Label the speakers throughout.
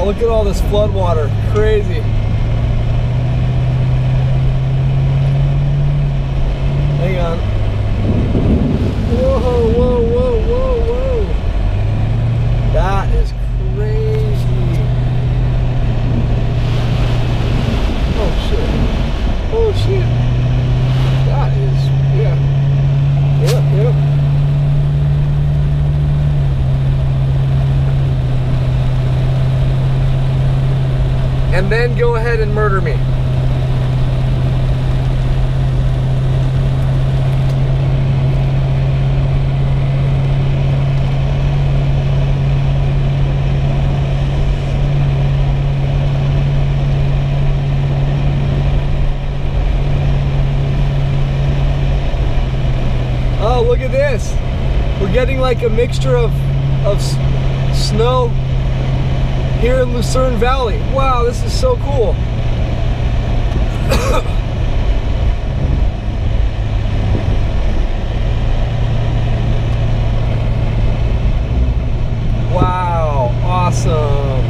Speaker 1: look at all this flood water. Crazy. Hang on. Whoa, whoa, whoa, whoa, whoa. That is crazy. Oh shit. Oh shit. That is, yeah. Yep. And then go ahead and murder me. Oh, look at this. We're getting like a mixture of snow here in Lucerne Valley. Wow, this is so cool. Wow, awesome.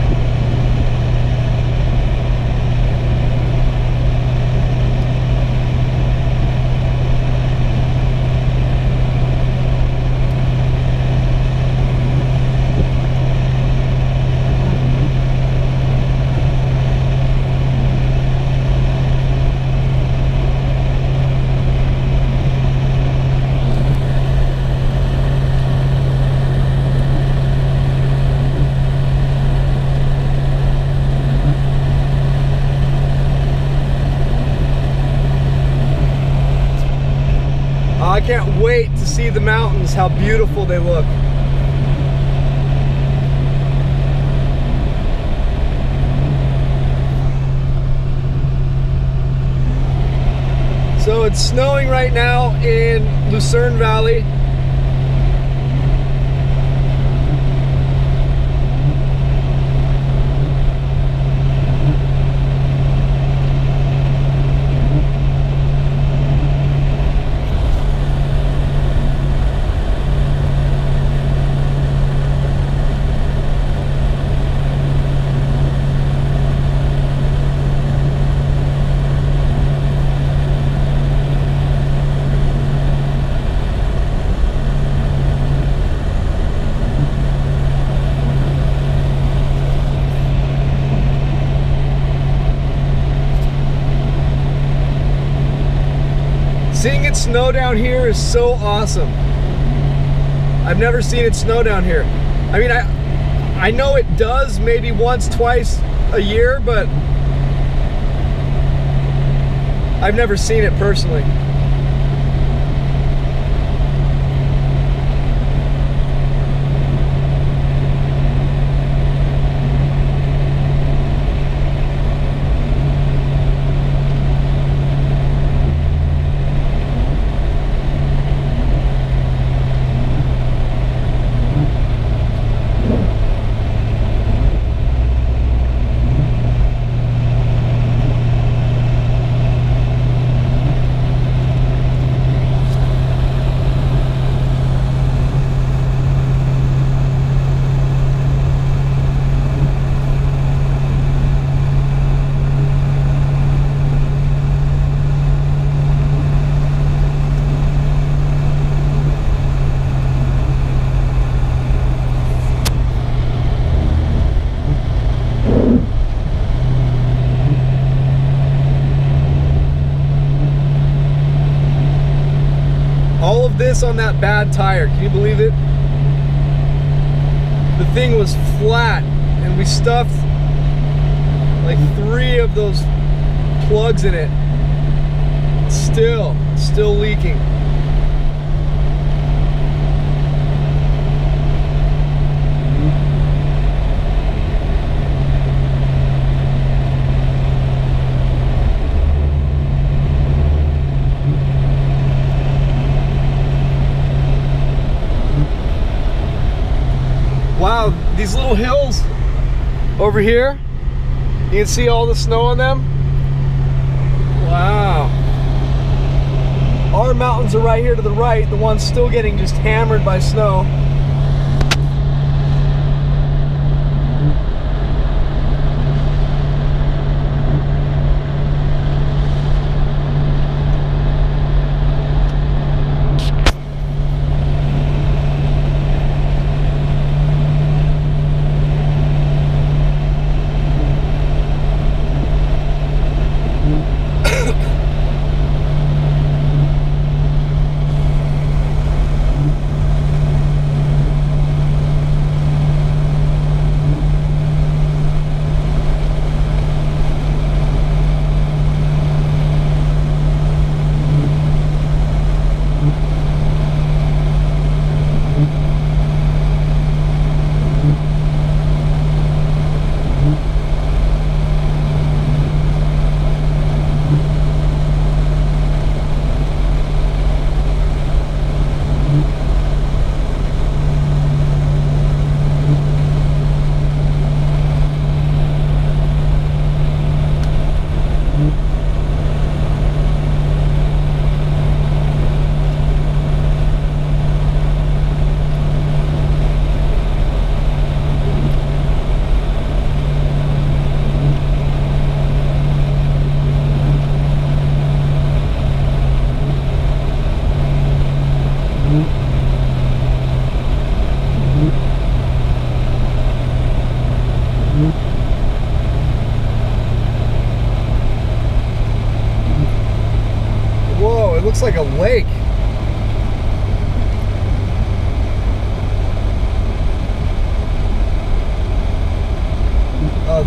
Speaker 1: I can't wait to see the mountains, how beautiful they look. So it's snowing right now in Lucerne Valley. Seeing it snow down here is so awesome. I've never seen it snow down here. I mean, I know it does maybe once, twice a year, but I've never seen it personally. All of this on that bad tire, can you believe it? The thing was flat and we stuffed like 3 of those plugs in it. Still leaking. Wow, these little hills over here, you can see all the snow on them. Wow. Our mountains are right here to the right, the ones still getting just hammered by snow.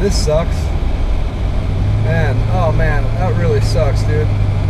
Speaker 1: this sucks. Man, oh man, that really sucks, dude.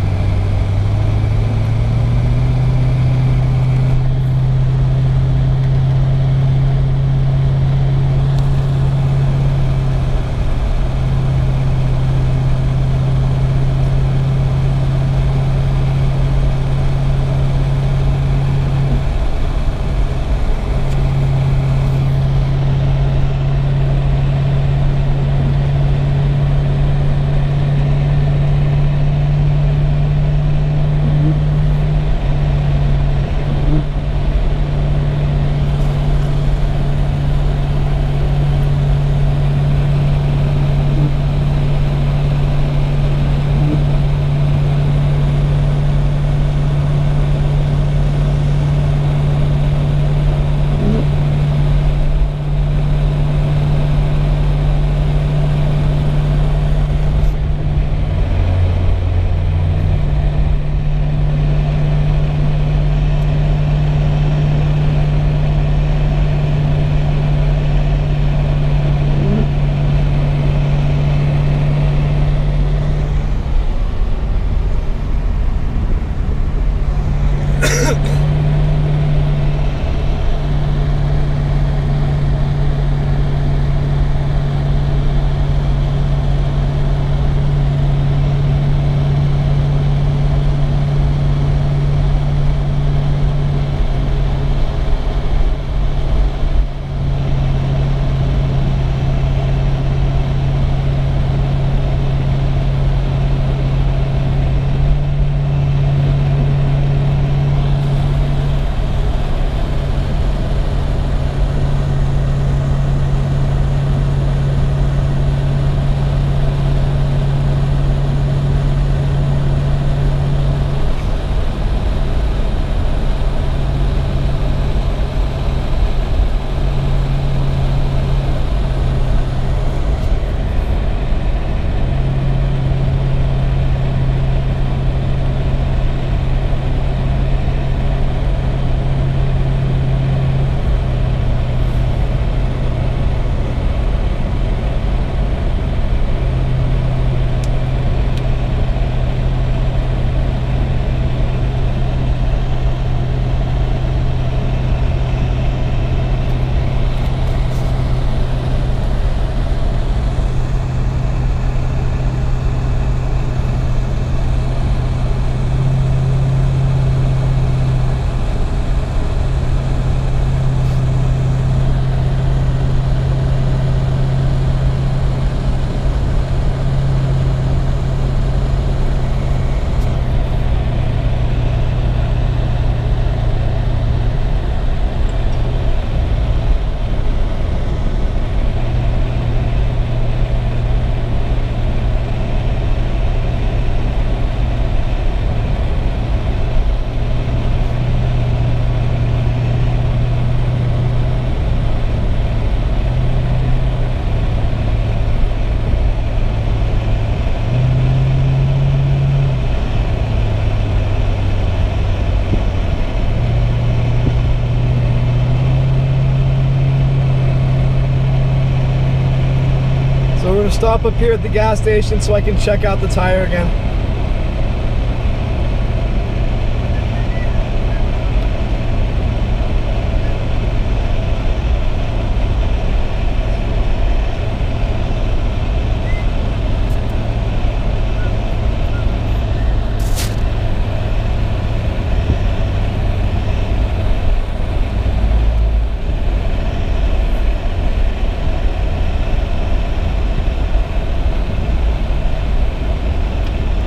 Speaker 1: Stop up here at the gas station so I can check out the tire again.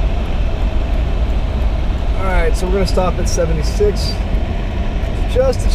Speaker 1: So we're going to stop at 76 just to